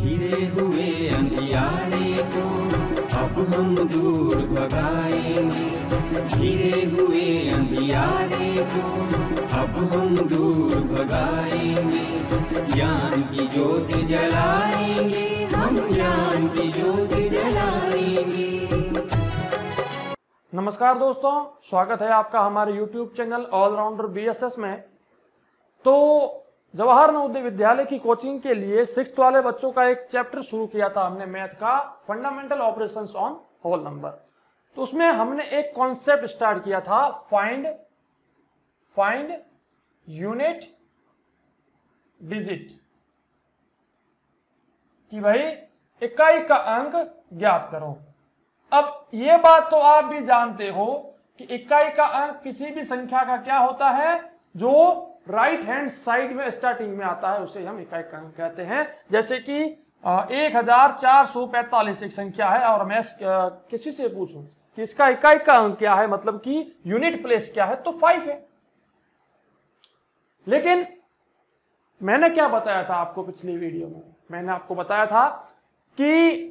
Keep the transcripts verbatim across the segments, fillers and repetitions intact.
घिरे हुए अंधियारे को अब हम दूर भगाएंगे, घिरे हुए अंधियारे को अब हम दूर भगाएंगे, ज्ञान की ज्योत जलाएंगे, हम ज्ञान की ज्योत जलाएंगे। नमस्कार दोस्तों, स्वागत है आपका हमारे YouTube channel all rounder BSS में। तो जवाहर नवोदय विद्यालय की कोचिंग के लिए सिक्स्थ वाले बच्चों का एक चैप्टर शुरू किया था हमने मैथ का, fundamental operations on whole number. तो उसमें हमने एक कॉन्सेप्ट स्टार्ट किया था, फाइंड फाइंड यूनिट डिजिट, कि भाई इकाई का अंक ज्ञात करो। अब ये बात तो आप भी जानते हो कि इकाई का अंक किसी भी संख्या का क्या होता है, जो राइट हैंड साइड में स्टार्टिंग में आता है उसे हम इकाई का अंक कहते हैं। जैसे कि एक हजार चार सौ पैंतालीस एक संख्या है और मैं किसी से पूछूं कि इसका इकाई का अंक क्या है, मतलब कि यूनिट प्लेस क्या है, तो फाइव है। लेकिन मैंने क्या बताया था आपको पिछली वीडियो में, मैंने आपको बताया था कि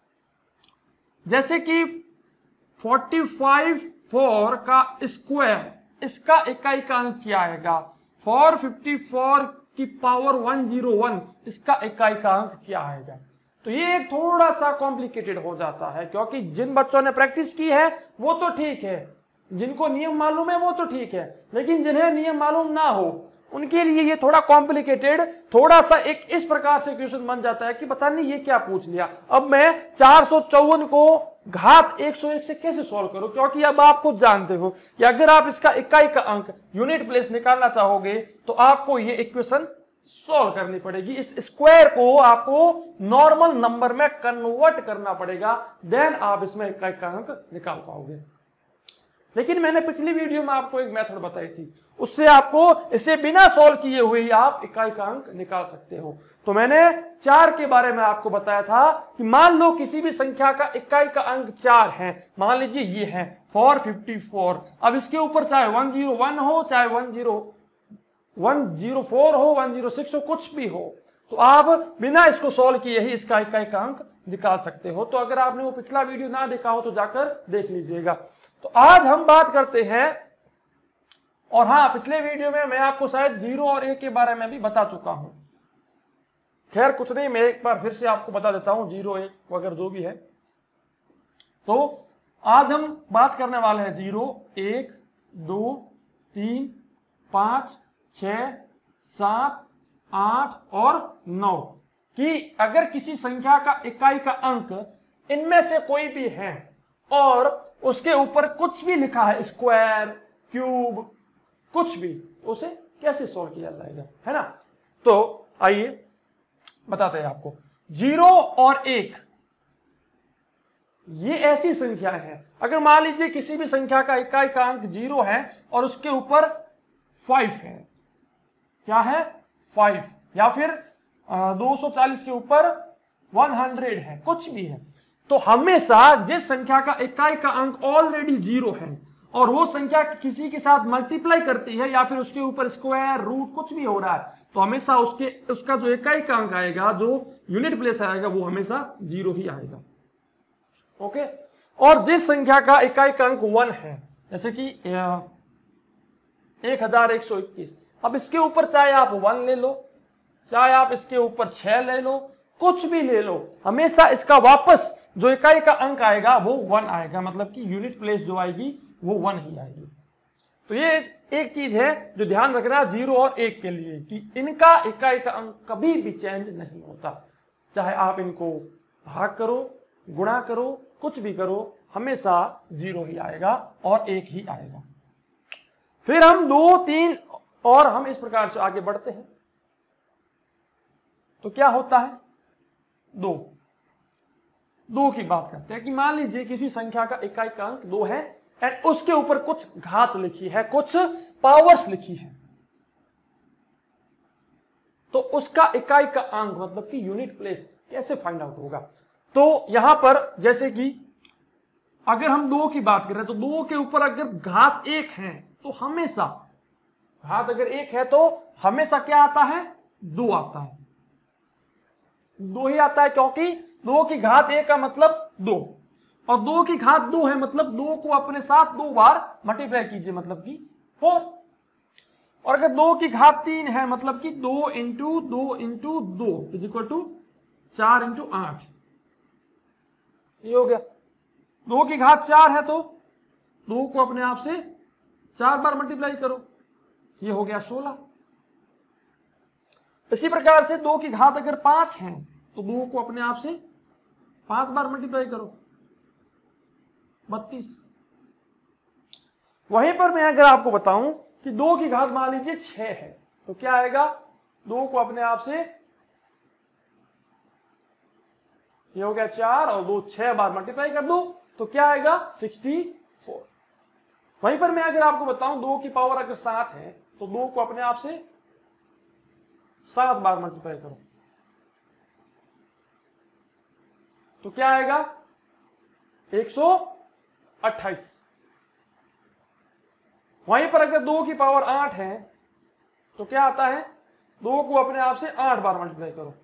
जैसे कि पैंतालीस फोर का स्क्वायर, इसका इकाई का अंक क्या आएगा, चार सौ चौवन की पावर एक सौ एक, इसका इकाई का अंक क्या आएगा। तो ये थोड़ा सा कॉम्प्लिकेटेड हो जाता है, क्योंकि जिन बच्चों ने प्रैक्टिस की है वो तो ठीक है, जिनको नियम मालूम है वो तो ठीक है, लेकिन जिन्हें नियम मालूम ना हो उनके लिए ये थोड़ा कॉम्प्लिकेटेड, थोड़ा सा एक इस प्रकार से क्वेश्चन बन जाता है कि पता नहीं ये क्या पूछ लिया। अब मैं चार सौ चौवन को घात एक सौ एक से कैसे सॉल्व करूं, क्योंकि अब आप खुद जानते हो कि अगर आप इसका इकाई का अंक यूनिट प्लेस निकालना चाहोगे तो आपको ये इक्वेशन सॉल्व करनी पड़ेगी। इस स्क्वायर को आपको नॉर्मल नंबर में कन्वर्ट करना पड़ेगा, देन आप इसमें इकाई का अंक निकाल पाओगे। लेकिन मैंने पिछली वीडियो में आपको एक मेथड बताई थी, उससे आपको इसे बिना सॉल्व किए हुए ही आप इकाई का अंक निकाल सकते हो। तो मैंने चार के बारे में आपको बताया था कि मान लो किसी भी संख्या का इकाई का अंक चार है, मान लीजिए ये है चार सौ चौवन। अब इसके ऊपर चाहे एक सौ एक हो, चाहे एक सौ एक सौ चार हो, एक सौ छह हो, कुछ भी हो, तो आप बिना इसको सॉल्व किए ही इसका इकाई का अंक निकाल सकते हो। तो अगर आपने वो पिछला वीडियो ना देखा हो तो जाकर देख लीजिएगा। तो आज हम बात करते हैं, और हाँ, पिछले वीडियो में मैं आपको शायद जीरो और एक के बारे में भी बता चुका हूं। खैर कुछ नहीं, मैं एक बार फिर से आपको बता देता हूं, जीरो एक वगैरह जो भी है। तो आज हम बात करने वाले हैं जीरो, एक, दो, तीन, पांच, छह, सात, आठ और नौ, कि अगर किसी संख्या का इकाई का अंक इनमें से कोई भी है और उसके ऊपर कुछ भी लिखा है, स्क्वायर, क्यूब, कुछ भी, उसे कैसे सॉल्व किया जाएगा, है ना। तो आइए बताते हैं आपको। जीरो और एक ये ऐसी संख्या है, अगर मान लीजिए किसी भी संख्या का इकाई का अंक जीरो है और उसके ऊपर फाइव है, क्या है, फाइव, या फिर दो सौ चालीस के ऊपर सौ है, कुछ भी है, तो हमेशा जिस संख्या का इकाई का अंक ऑलरेडी जीरो है और वो संख्या किसी के साथ मल्टीप्लाई करती है या फिर उसके ऊपर स्क्वायर, रूट कुछ भी हो रहा है, तो हमेशा उसके उसका जो इकाई का अंक आएगा, जो यूनिट प्लेस आएगा, वो हमेशा जीरो ही आएगा। ओके। और जिस संख्या का इकाई का अंक वन है, जैसे कि एक हजार एक सौ इक्कीस, अब इसके ऊपर चाहे आप वन ले लो, चाहे आप इसके ऊपर छह ले लो, कुछ भी ले लो, हमेशा इसका वापस जो इकाई का अंक आएगा वो वन आएगा, मतलब कि यूनिट प्लेस जो आएगी वो वन ही आएगी। तो ये एक चीज है जो ध्यान रखना जीरो और एक के लिए, कि इनका इकाई का अंक कभी भी चेंज नहीं होता, चाहे आप इनको भाग करो, गुणा करो, कुछ भी करो, हमेशा जीरो ही आएगा और एक ही आएगा। फिर हम दो, तीन और हम इस प्रकार से आगे बढ़ते हैं। तो क्या होता है, दो दो की बात करते हैं कि मान लीजिए किसी संख्या का इकाई का अंक दो है एंड उसके ऊपर कुछ घात लिखी है, कुछ पावर्स लिखी है, तो उसका इकाई का अंक मतलब कि यूनिट प्लेस कैसे फाइंड आउट होगा। तो यहां पर जैसे कि अगर हम दो की बात कर रहे हैं तो दो के ऊपर अगर घात एक है तो हमेशा घात अगर एक है तो हमेशा क्या आता है, दो आता है। दो ही आता है, क्योंकि दो की घात एक का मतलब दो, और दो की घात दो है मतलब दो को अपने साथ दो बार मल्टीप्लाई कीजिए, मतलब कि फोर। और अगर दो की घात तीन है मतलब कि दो इंटू दो इंटू दो इज इक्वल टू चार इंटू आठ, ये हो गया। दो की घात चार है तो दो को अपने आप से चार बार मल्टीप्लाई करो, ये हो गया सोलह। इसी प्रकार से दो की घात अगर पांच है तो दो को अपने आप से पांच बार मल्टीप्लाई करो, बत्तीस। वहीं पर मैं अगर आपको बताऊं कि दो की घात मान लीजिए छह है तो क्या आएगा, दो को अपने आप से, ये हो गया चार और दो छह बार मल्टीप्लाई कर दो तो क्या आएगा सिक्सटी फोर। वहीं पर मैं अगर आपको बताऊं दो की पावर अगर सात है तो दो को अपने आप से सात बार मल्टीप्लाई करो तो क्या आएगा एक सौ अट्ठाईस। वहीं पर अगर दो की पावर आठ है तो क्या आता है, दो को अपने आप से आठ बार मल्टीप्लाई करो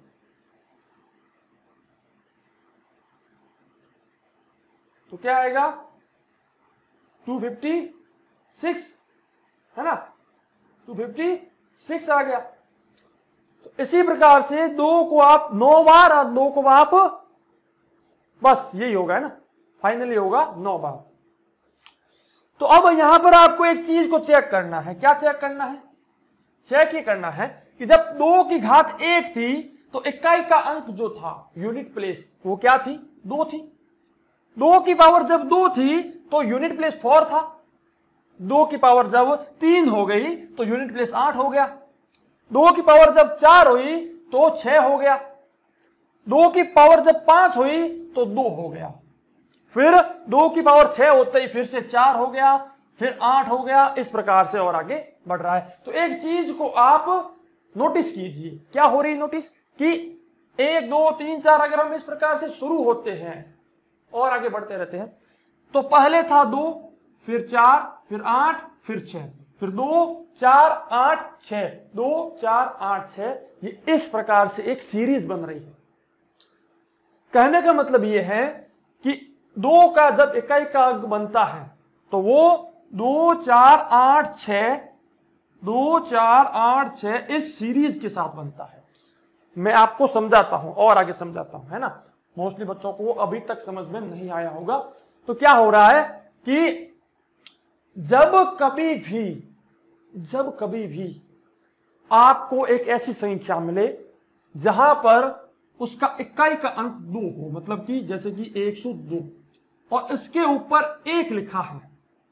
तो क्या आएगा टू फिफ्टी सिक्स, है ना, टू फिफ्टी सिक्स आ गया। तो इसी प्रकार से दो को आप नौ बार और दो को आप, बस यही होगा, है ना, फाइनली होगा नौ बार। तो अब यहां पर आपको एक चीज को चेक करना है। क्या चेक करना है? चेक ये करना है कि जब दो की घात एक थी तो इकाई का अंक जो था, यूनिट प्लेस, वो क्या थी, दो थी। दो की पावर जब दो थी तो यूनिट प्लेस फोर था। दो की पावर जब तीन हो गई तो यूनिट प्लेस आठ हो गया। दो की पावर जब चार हुई तो छह हो गया। दो की पावर जब पांच हुई तो दो हो गया। फिर दो की पावर छह होते ही फिर से चार हो गया, फिर आठ हो गया, इस प्रकार से और आगे बढ़ रहा है। तो एक चीज को आप नोटिस कीजिए, क्या हो रही नोटिस, कि एक दो तीन चार अगर हम इस प्रकार से शुरू होते हैं और आगे बढ़ते रहते हैं तो पहले था दो, फिर चार, फिर आठ, फिर छह, फिर दो चार आठ छह, दो चार आठ छह, ये इस प्रकार से एक सीरीज बन रही है। कहने का मतलब ये है कि दो का जब इकाई का अंक बनता है तो वो दो चार आठ छह, दो चार आठ छह इस सीरीज के साथ बनता है। मैं आपको समझाता हूं और आगे समझाता हूं, है ना, मोस्टली बच्चों को अभी तक समझ में नहीं आया होगा। तो क्या हो रहा है कि जब कभी भी जब कभी भी आपको एक ऐसी संख्या मिले जहां पर उसका इकाई का अंक दो हो, मतलब कि जैसे कि एक सौ दो और इसके ऊपर एक लिखा है,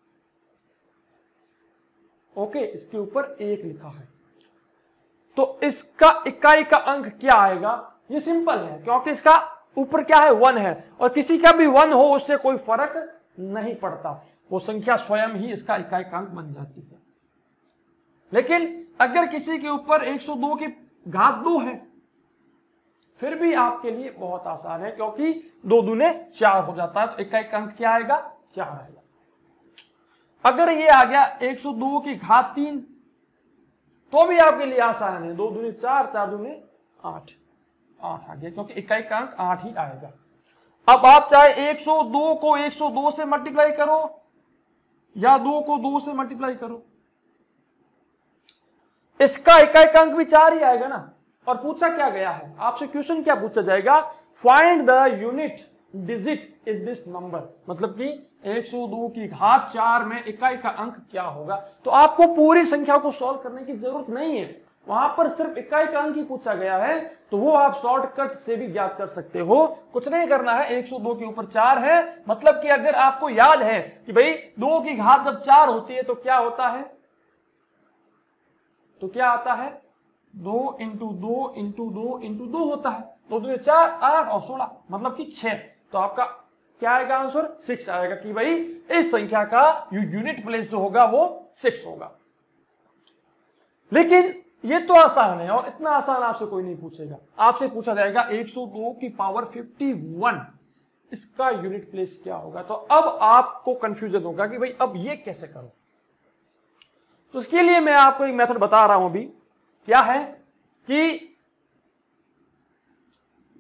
ओके, इसके ऊपर एक लिखा है, तो इसका इकाई का अंक क्या आएगा? ये सिंपल है, क्योंकि इसका ऊपर क्या है, वन है, और किसी का भी वन हो उससे कोई फर्क नहीं पड़ता, वो संख्या स्वयं ही इसका इकाई का अंक बन जाती है। लेकिन अगर किसी के ऊपर एक सौ दो की घात दो है फिर भी आपके लिए बहुत आसान है, क्योंकि दो दूने चार हो जाता है, तो इकाई का अंक क्या आएगा, चार आएगा। अगर ये आ गया एक सौ दो की घात तीन तो भी आपके लिए आसान है, दो दूने चार, चार दूने आठ, आठ आ गया, क्योंकि इकाई का अंक आठ ही आएगा। अब आप चाहे एक सौ दो को एक सौ दो से मल्टीप्लाई करो या दो को दो से मल्टीप्लाई करो, इसका इकाई का अंक भी चार ही आएगा ना। और पूछा क्या गया है आपसे, क्वेश्चन क्या पूछा जाएगा, find the unit digit is this number, मतलब कि एक सौ दो की घात चार में इकाई का अंक क्या होगा। तो आपको पूरी संख्या को सॉल्व करने की जरूरत नहीं है, वहां पर सिर्फ इकाई का अंक ही पूछा गया है, तो वो आप शॉर्टकट से भी ज्ञात कर सकते हो, कुछ नहीं करना है। एक सौ दो के ऊपर चार है, मतलब कि अगर आपको याद है कि भाई दो की घात जब चार होती है तो क्या होता है, तो क्या आता है, दो इंटू दो इंटू दो इंटू दो होता है, दो दो चार, आठ और सोलह, मतलब कि छह। तो आपका क्या आएगा आंसर, सिक्स आएगा, कि भाई इस संख्या का यूनिट प्लेस जो होगा वो सिक्स होगा। लेकिन ये तो आसान है, और इतना आसान आपसे कोई नहीं पूछेगा। आपसे पूछा जाएगा एक सौ दो की पावर इक्यावन, इसका यूनिट प्लेस क्या होगा। तो अब आपको कंफ्यूजन होगा कि भाई अब ये कैसे करो। तो इसके लिए मैं आपको एक मेथड बता रहा हूं अभी, क्या है कि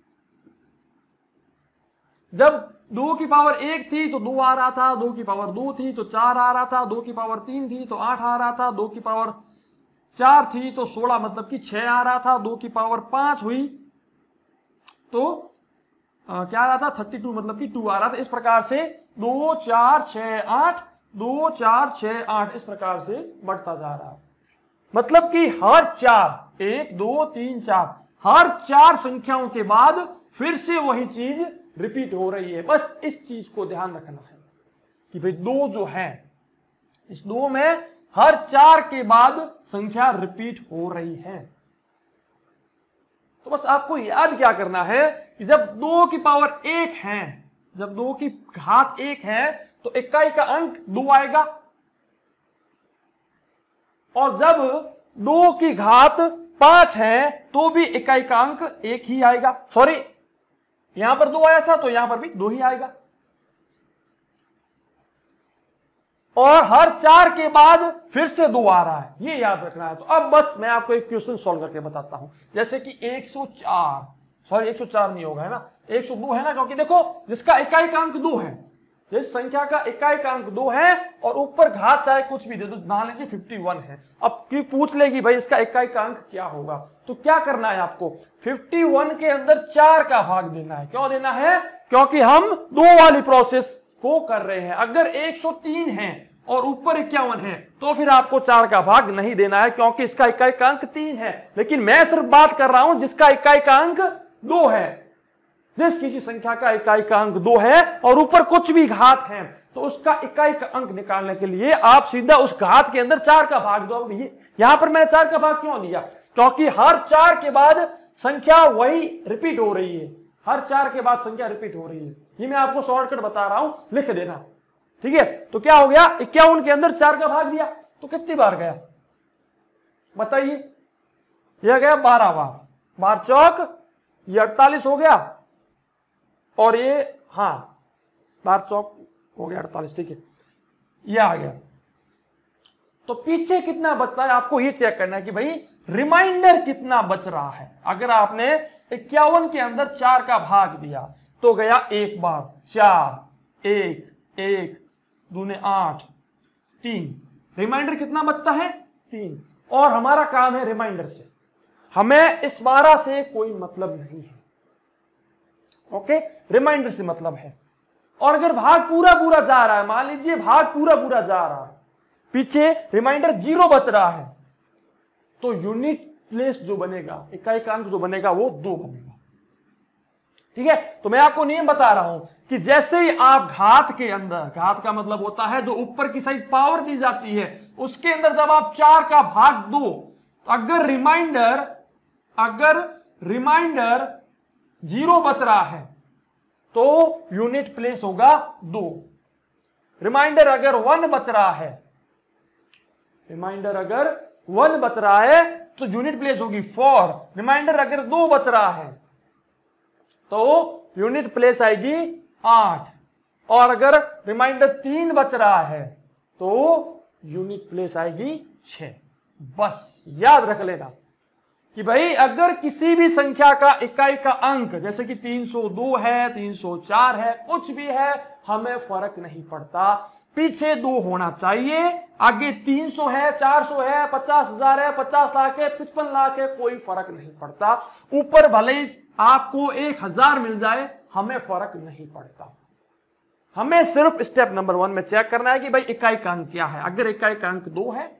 जब दो की पावर एक थी तो दो आ रहा था, दो की पावर दो थी तो चार आ रहा था, दो की पावर तीन थी तो आठ आ रहा था, दो की पावर चार थी तो सोलह मतलब कि छह आ रहा था, दो की पावर पांच हुई तो आ, क्या आ रहा था थर्टी टू मतलब कि टू आ रहा था। इस प्रकार से दो चार छह आठ, दो चार छह आठ इस प्रकार से बढ़ता जा रहा है। मतलब कि हर चार, एक दो तीन चार, हर चार संख्याओं के बाद फिर से वही चीज रिपीट हो रही है। बस इस चीज को ध्यान रखना है कि भाई दो जो है, इस दो में हर चार के बाद संख्या रिपीट हो रही है। तो बस आपको याद क्या करना है कि जब दो की पावर एक है, जब दो की घात एक है तो इकाई का अंक दो आएगा, और जब दो की घात पांच है तो भी इकाई का अंक एक ही आएगा। सॉरी, यहां पर दो आया था तो यहां पर भी दो ही आएगा, और हर चार के बाद फिर से दो आ रहा है, ये याद रखना है। तो अब बस मैं आपको एक क्वेश्चन सॉल्व करके बताता हूं। जैसे कि एक सौ चार, सॉरी एक सौ चार नहीं होगा, है ना, एक सौ दो है ना, क्योंकि देखो जिसका इकाई का अंक दो है, जिस संख्या का इकाई का अंक दो है और ऊपर घात चाहे कुछ भी दे दो, मान लीजिए इक्यावन है, अब क्यों पूछ लेगी भाई इसका इकाई का अंक क्या होगा, तो क्या करना है आपको, इक्यावन के अंदर चार का भाग देना है। क्यों देना है, क्योंकि हम दो वाली प्रोसेस को कर रहे हैं। अगर एक सौ तीन है और ऊपर इक्यावन है तो फिर आपको चार का भाग नहीं देना है, क्योंकि इसका इकाई का अंक तीन है। लेकिन मैं सिर्फ बात कर रहा हूं जिसका इकाई का अंक दो है, जिस किसी संख्या का इकाई का अंक दो है और ऊपर कुछ भी घात है, तो उसका इकाई का अंक निकालने के लिए आप सीधा उस घात के अंदर चार का भाग दो। यहां पर मैंने चार का भाग क्यों दिया, क्योंकि हर चार के बाद संख्या वही रिपीट हो रही है, हर चार के बाद संख्या रिपीट हो रही है। ये मैं आपको शॉर्टकट बता रहा हूं, लिख देना, ठीक है। तो क्या हो गया, इक्यावन के अंदर चार का भाग दिया तो कितनी बार गया बताइए, यह गया बारह बार, बार चौक ये अड़तालीस हो गया, और ये हाँ बार चौक हो गया अड़तालीस, ठीक है, ये आ गया। तो पीछे कितना बचता है आपको ये चेक करना है कि भाई रिमाइंडर कितना बच रहा है। अगर आपने इक्यावन के अंदर चार का भाग दिया तो गया एक बार, चार, एक, एक दूने आठ, तीन, रिमाइंडर कितना बचता है, तीन। और हमारा काम है रिमाइंडर से, हमें इस बारह से कोई मतलब नहीं है, ओके, रिमाइंडर से मतलब है। और अगर भाग पूरा पूरा जा रहा है, मान लीजिए भाग पूरा पूरा जा रहा है, पीछे रिमाइंडर जीरो बच रहा है, तो यूनिट प्लेस जो बनेगा, इकाई का अंक जो बनेगा वो दो बनेगा, ठीक है। तो मैं आपको नियम बता रहा हूं कि जैसे ही आप घात के अंदर, घात का मतलब होता है जो ऊपर की साइड पावर दी जाती है, उसके अंदर जब आप चार का भाग दो, अगर रिमाइंडर अगर रिमाइंडर जीरो बच रहा है तो यूनिट प्लेस होगा दो। रिमाइंडर अगर वन बच रहा है, रिमाइंडर अगर वन बच रहा है तो यूनिट प्लेस होगी फोर। रिमाइंडर अगर दो बच रहा है तो यूनिट प्लेस आएगी आठ, और अगर रिमाइंडर तीन बच रहा है तो यूनिट प्लेस आएगी छह। बस याद रख लेना कि भाई अगर किसी भी संख्या का इकाई का अंक जैसे कि तीन सौ दो है, तीन सौ चार है, कुछ भी है, हमें फर्क नहीं पड़ता, पीछे दो होना चाहिए, आगे तीन सौ है, चार सौ है, पचास हजार है, पचास लाख है, पचपन लाख है, कोई फर्क नहीं पड़ता। ऊपर भले ही आपको एक हजार मिल जाए, हमें फर्क नहीं पड़ता। हमें सिर्फ स्टेप नंबर वन में चेक करना है कि भाई इकाई का अंक क्या है। अगर इकाई का अंक दो है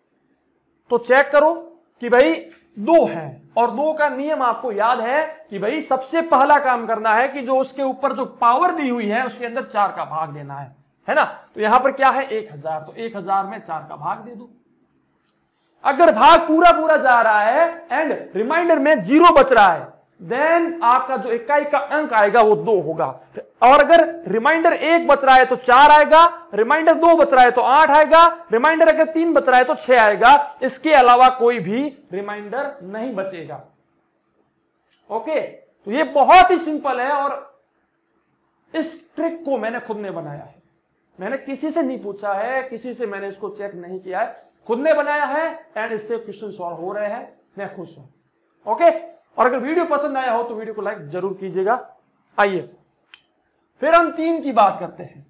तो चेक करो कि भाई दो है, और दो का नियम आपको याद है कि भाई सबसे पहला काम करना है कि जो उसके ऊपर जो पावर दी हुई है उसके अंदर चार का भाग देना है, है ना। तो यहां पर क्या है, एक हजार, तो एक हजार में चार का भाग दे दो। अगर भाग पूरा पूरा जा रहा है एंड रिमाइंडर में जीरो बच रहा है, देन आपका जो इकाई का अंक आएगा वो दो होगा। और अगर रिमाइंडर एक बच रहा है तो चार आएगा, रिमाइंडर दो बच रहा है तो आठ आएगा, रिमाइंडर अगर तीन बच रहा है तो छह आएगा, इसके अलावा कोई भी रिमाइंडर नहीं बचेगा। ओके, तो ये बहुत ही सिंपल है, और इस ट्रिक को मैंने खुद ने बनाया है, मैंने किसी से नहीं पूछा है, किसी से मैंने इसको चेक नहीं किया है, खुद ने बनाया है एंड इससे क्वेश्चन सॉल्व हो रहे हैं, मैं खुश हूं। ओके, और अगर वीडियो पसंद आया हो तो वीडियो को लाइक जरूर कीजिएगा। आइए फिर हम तीन की बात करते हैं।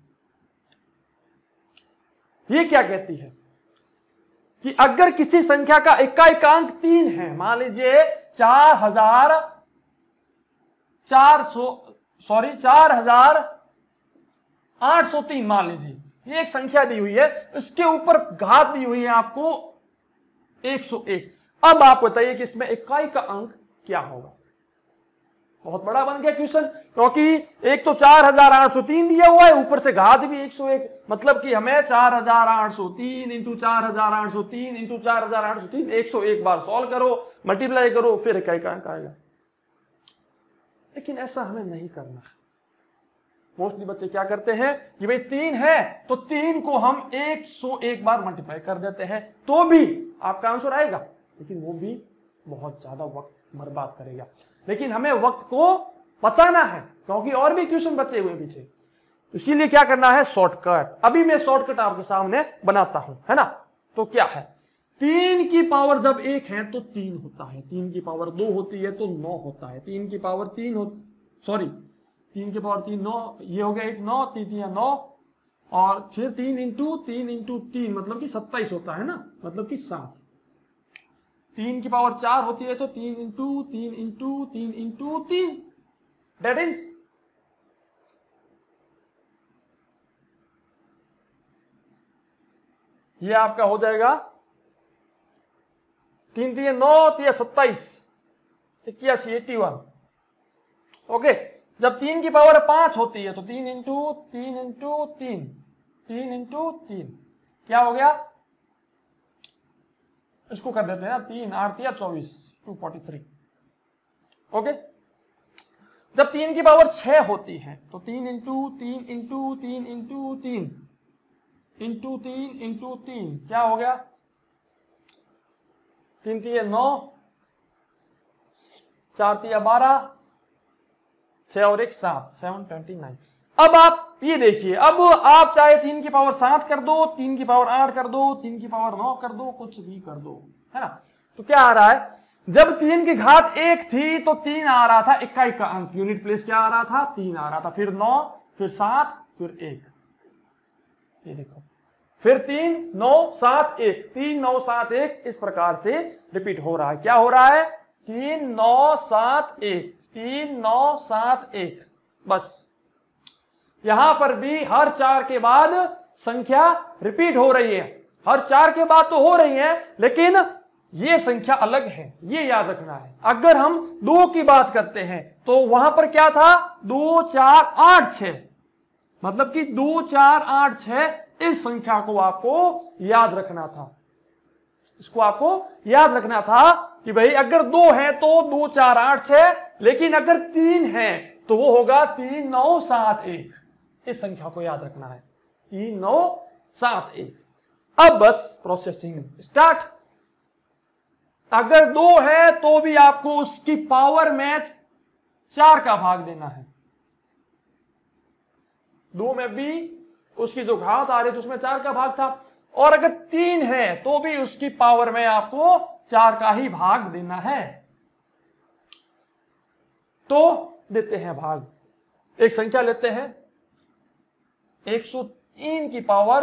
ये क्या कहती है कि अगर किसी संख्या का इकाइकांक तीन है, मान लीजिए चार हजार चार सौ सॉरी चार हजार आठ सौ तीन, मान लीजिए ये एक संख्या दी हुई है, इसके ऊपर घात दी हुई है आपको एक सौ एक। अब आप बताइए कि इसमें इकाई का अंक क्या होगा। बहुत बड़ा बन गया क्वेश्चन, क्योंकि एक तो चार हजार आठ सौ तीन दिया हुआ है, ऊपर से घात भी एक सौ एक, मतलब कि हमें चार हजार आठ सौ तीन इंटू चार हजार आठ सौ तीन इंटू चार हजार आठ सौ तीन एक सौ एक बार सॉल्व करो, मल्टीप्लाई करो, फिर इकाई का अंक आएगा। लेकिन ऐसा हमें नहीं करना है। मोस्टली बच्चे क्या करते हैं कि भाई तीन है तो तीन को हम एक सौ एक बार मल्टीप्लाई कर देते हैं तो भी आपका आंसर आएगा, लेकिन वो भी बहुत ज्यादा वक्त बर्बाद करेगा। लेकिन हमें वक्त को बचाना है, क्योंकि और भी क्वेश्चन बचे हुए पीछे, इसीलिए क्या करना है, शॉर्टकट। अभी मैं शॉर्टकट आपके सामने बनाता हूं, है ना। तो क्या है, तीन की पावर जब एक है तो तीन होता है, तीन की पावर दो होती है तो नौ होता है, तीन की पावर तीन हो सॉरी तीन की पावर तीन नौ, ये हो गया एक नौ, तीन तीन नौ, और फिर तीन इंटू तीन इंटू तीन मतलब कि सत्ताईस होता है ना, मतलब कि सात। तीन की पावर चार होती है तो तीन इंटू तीन इंटू तीन इंटू तीन, दैट इज ये आपका हो जाएगा तीन तीन नौ, तीन सत्ताईस, इक्यासी एट्टी वन। ओके, जब तीन की पावर पांच होती है तो तीन इंटू तीन इंटू तीन, तीन इंटू तीन क्या हो गया, इसको कर देते हैं ना, तीन आठ या चौबीस, टू फोर्टी थ्री। ओके, जब तीन की पावर छह होती है तो तीन इंटू तीन इंटू तीन इंटू तीन इंटू तीन इंटू तीन क्या हो गया, तीन तीन नौ, चार तीन बारह, छह और एक सात, सेवन ट्वेंटी नाइन। अब आप ये देखिए, अब आप चाहे तीन की पावर सात कर दो, तीन की पावर आठ कर दो, तीन की पावर नौ कर दो, कुछ भी कर दो, है ना। तो क्या आ रहा है, जब तीन की घात एक थी तो तीन आ रहा था, इकाई का अंक यूनिट प्लेस क्या आ रहा था, तीन आ रहा था, फिर नौ, फिर सात, फिर एक, ये देखो, फिर तीन नौ सात एक, तीन नौ सात एक, इस प्रकार से रिपीट हो रहा है। क्या हो रहा है, तीन नौ सात एक, तीन नौ सात एक, बस। यहां पर भी हर चार के बाद संख्या रिपीट हो रही है, हर चार के बाद तो हो रही है, लेकिन ये संख्या अलग है, ये याद रखना है। अगर हम दो की बात करते हैं तो वहां पर क्या था, दो चार आठ छह, मतलब कि दो चार आठ छह, इस संख्या को आपको याद रखना था, इसको आपको याद रखना था कि भाई अगर दो है तो दो चार आठ छह, लेकिन अगर तीन है तो वो होगा तीन नौ सात एक, इस संख्या को याद रखना है, तीन नौ सात एक। अब बस प्रोसेसिंग स्टार्ट। अगर दो है तो भी आपको उसकी पावर में चार का भाग देना है, दो में भी उसकी जो घात आ रही थी उसमें चार का भाग था, और अगर तीन है तो भी उसकी पावर में आपको चार का ही भाग देना है। तो देते हैं भाग, एक संख्या लेते हैं, एक सौ तीन की पावर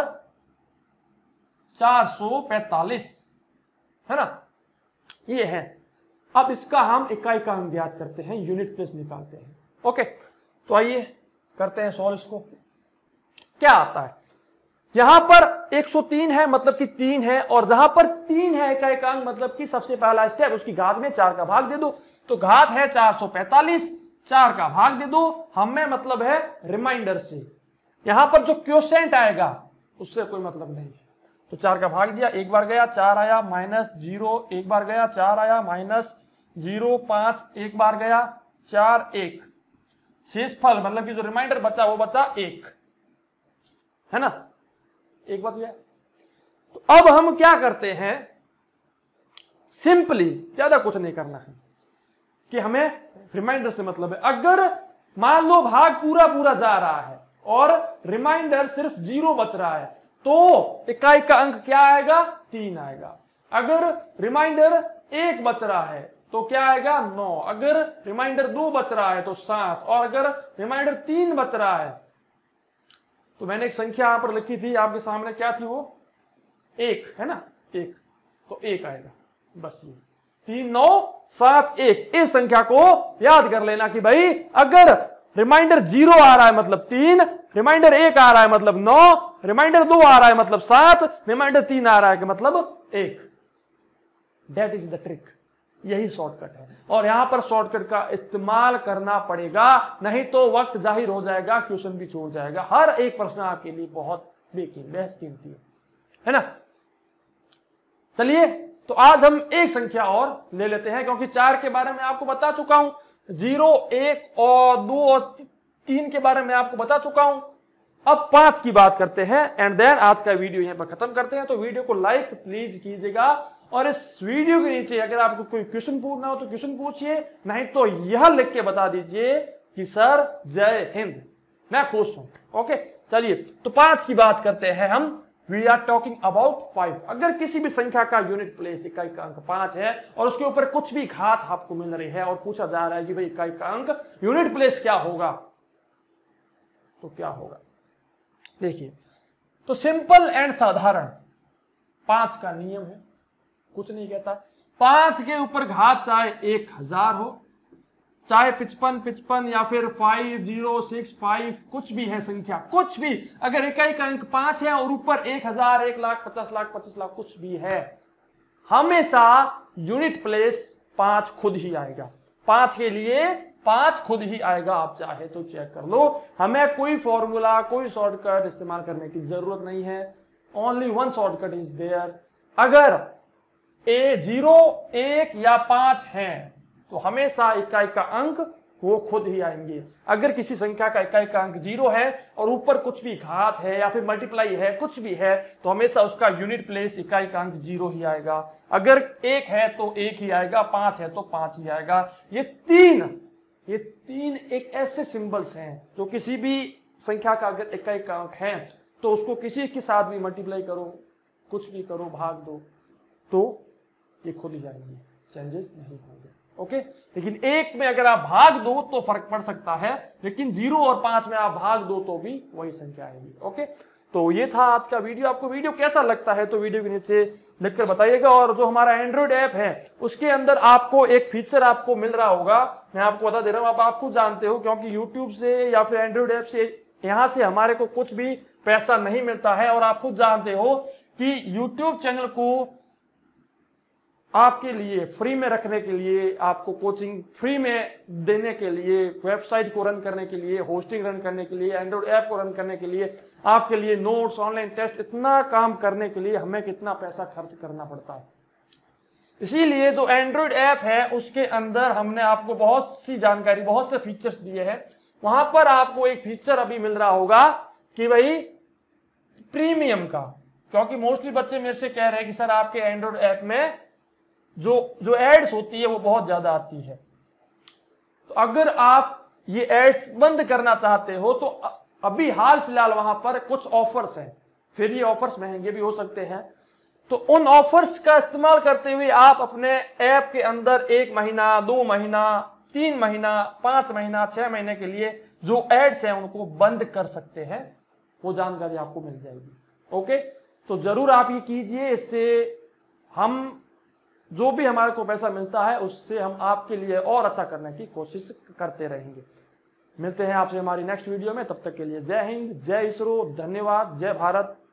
चार सौ पैंतालीस, है ना, ये है। अब इसका हम इकाई का अंक ज्ञात करते हैं, यूनिट प्लेस निकालते हैं। ओके, तो आइए करते हैं सॉल्व इसको। क्या आता है, यहां पर एक सौ तीन है मतलब कि तीन है, और जहां पर तीन है इकाई का अंक मतलब कि सबसे पहला स्टेप उसकी घात में चार का भाग दे दो, तो घात है चार सौ पैंतालीस, चार का भाग दे दो, हमें मतलब है रिमाइंडर से, यहां पर जो क्वोशिएंट आएगा उससे कोई मतलब नहीं है। तो चार का भाग दिया, एक बार गया चार आया, माइनस जीरो, एक बार गया चार आया, माइनस जीरो, पांच, एक बार गया चार, एक, शेष फल मतलब कि जो रिमाइंडर बचा वो बचा एक, है ना, एक बच गया। तो अब हम क्या करते हैं, सिंपली, ज्यादा कुछ नहीं करना है कि हमें रिमाइंडर से मतलब है। अगर मान लो भाग पूरा पूरा जा रहा है और रिमाइंडर सिर्फ जीरो बच रहा है तो इकाई का अंक क्या आएगा, तीन आएगा। अगर रिमाइंडर एक बच रहा है तो क्या आएगा नौ। अगर रिमाइंडर दो बच रहा है तो सात, और अगर रिमाइंडर तीन बच रहा है तो मैंने एक संख्या यहां पर लिखी थी आपके सामने, क्या थी वो, एक है ना, एक, तो एक आएगा। बस ये तीन नौ सात एक, इस संख्या को याद कर लेना कि भाई अगर रिमाइंडर जीरो आ रहा है मतलब तीन, रिमाइंडर एक आ रहा है मतलब नौ, रिमाइंडर दो आ रहा है मतलब सात, रिमाइंडर तीन आ रहा है कि मतलब एक। दैट इज द ट्रिक, यही शॉर्टकट है, और यहां पर शॉर्टकट का इस्तेमाल करना पड़ेगा, नहीं तो वक्त जाहिर हो जाएगा, क्वेश्चन भी छूट जाएगा। हर एक प्रश्न आपके लिए बहुत बेकीमती बेहद कीमती है, है ना। चलिए तो आज हम एक संख्या और ले लेते हैं, क्योंकि चार के बारे में आपको बता चुका हूं, जीरो एक और दो और तीन के बारे में आपको बता चुका हूं। अब पांच की बात करते हैं एंड देन आज का वीडियो यहां पर खत्म करते हैं। तो वीडियो को लाइक प्लीज कीजिएगा, और इस वीडियो के नीचे अगर आपको कोई क्वेश्चन पूछना हो तो क्वेश्चन पूछिए, नहीं तो यह लिख के बता दीजिए कि सर जय हिंद, मैं खुश हूं। ओके चलिए तो पांच की बात करते हैं हम। We are talking about five. अगर किसी भी संख्या का यूनिट प्लेस इकाई का अंक पांच है और उसके ऊपर कुछ भी घात आपको मिल रही है और पूछा जा रहा है कि भाई इकाई का अंक यूनिट प्लेस क्या होगा, तो क्या होगा देखिए। तो सिंपल एंड साधारण पांच का नियम है, कुछ नहीं कहता। पांच के ऊपर घात चाहे एक हजार हो, चाहे पिचपन पिचपन या फिर फाइव जीरो सिक्स फाइव, कुछ भी है संख्या, कुछ भी, अगर इकाई का अंक पांच है और ऊपर एक हजार एक लाख पचास लाख पच्चीस लाख कुछ भी है, हमेशा यूनिट प्लेस पांच खुद ही आएगा। पांच के लिए पांच खुद ही आएगा, आप चाहे तो चेक कर लो। हमें कोई फॉर्मूला कोई शॉर्टकट इस्तेमाल करने की जरूरत नहीं है, only one shortcut is there. अगर ए जीरो एक या पांच है तो हमेशा इकाई का अंक वो खुद ही आएंगे। अगर किसी संख्या का इकाई का अंक जीरो है और ऊपर कुछ भी घात है या फिर मल्टीप्लाई है, कुछ भी है, तो हमेशा उसका यूनिट प्लेस इकाई का अंक जीरो ही आएगा। अगर एक है तो एक ही आएगा, पांच है तो पांच ही आएगा। ये तीन ये तीन एक ऐसे सिंबल्स हैं जो किसी भी संख्या का अगर इकाई का अंक है तो उसको किसी के साथ भी मल्टीप्लाई करो, कुछ भी करो, भाग दो, तो ये खुद ही आएंगे, चेंजेस नहीं होंगे। ओके लेकिन एक में अगर आप भाग दो तो फर्क पड़ सकता है, लेकिन जीरो और पांच में आप भाग दो तो भी वही संख्या आएगी। ओके तो ये था आज का वीडियो। आपको वीडियो कैसा लगता है तो वीडियो के नीचे लिखकर बताइएगा। और जो हमारा एंड्रॉइड ऐप है उसके अंदर आपको एक फीचर आपको मिल रहा होगा, मैं आपको बता दे रहा हूं, आप आप खुद जानते हो, क्योंकि यूट्यूब से या फिर एंड्रॉइड ऐप से यहां से हमारे को कुछ भी पैसा नहीं मिलता है। और आप खुद जानते हो कि यूट्यूब चैनल को आपके लिए फ्री में रखने के लिए, आपको कोचिंग फ्री में देने के लिए, वेबसाइट को रन करने के लिए, होस्टिंग रन करने के लिए, एंड्रॉइड ऐप को रन करने के लिए, आपके लिए नोट्स, ऑनलाइन टेस्ट, इतना काम करने के लिए हमें कितना पैसा खर्च करना पड़ता है। इसीलिए जो एंड्रॉइड ऐप है उसके अंदर हमने आपको बहुत सी जानकारी, बहुत से फीचर्स दिए हैं। वहां पर आपको एक फीचर अभी मिल रहा होगा कि भाई प्रीमियम का, क्योंकि मोस्टली बच्चे मेरे से कह रहे हैं कि सर आपके एंड्रॉइड ऐप में जो जो एड्स होती है वो बहुत ज्यादा आती है। तो अगर आप ये एड्स बंद करना चाहते हो तो अभी हाल फिलहाल वहां पर कुछ ऑफर्स हैं, फिर ये ऑफर्स महंगे भी हो सकते हैं। तो उन ऑफर्स का इस्तेमाल करते हुए आप अपने ऐप के अंदर एक महीना, दो महीना, तीन महीना, पांच महीना, छह महीने के लिए जो एड्स हैं उनको बंद कर सकते हैं। वो जानकारी आपको मिल जाएगी। ओके तो जरूर आप ये कीजिए, इससे हम जो भी हमारे को पैसा मिलता है उससे हम आपके लिए और अच्छा करने की कोशिश करते रहेंगे। मिलते हैं आपसे हमारी नेक्स्ट वीडियो में, तब तक के लिए जय हिंद, जय इसरो, धन्यवाद, जय भारत।